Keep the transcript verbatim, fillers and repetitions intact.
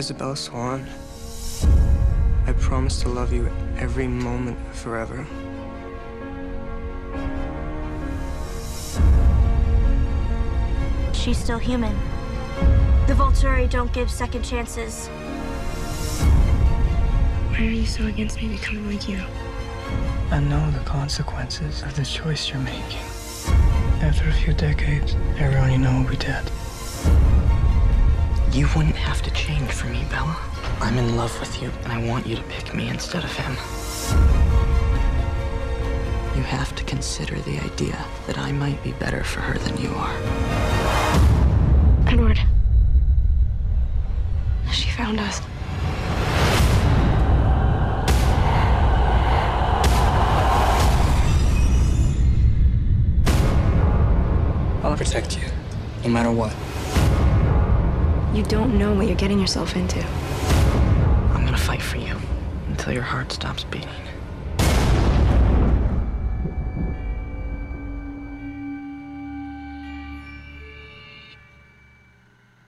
Isabella Swan, I promise to love you every moment forever. She's still human. The Volturi don't give second chances. Why are you so against me becoming like you? I know the consequences of the choice you're making. After a few decades, everyone you know will be dead. You wouldn't have to change for me, Bella. I'm in love with you, and I want you to pick me instead of him. You have to consider the idea that I might be better for her than you are. Edward. She found us. I'll protect you, no matter what. You don't know what you're getting yourself into. I'm gonna fight for you until your heart stops beating.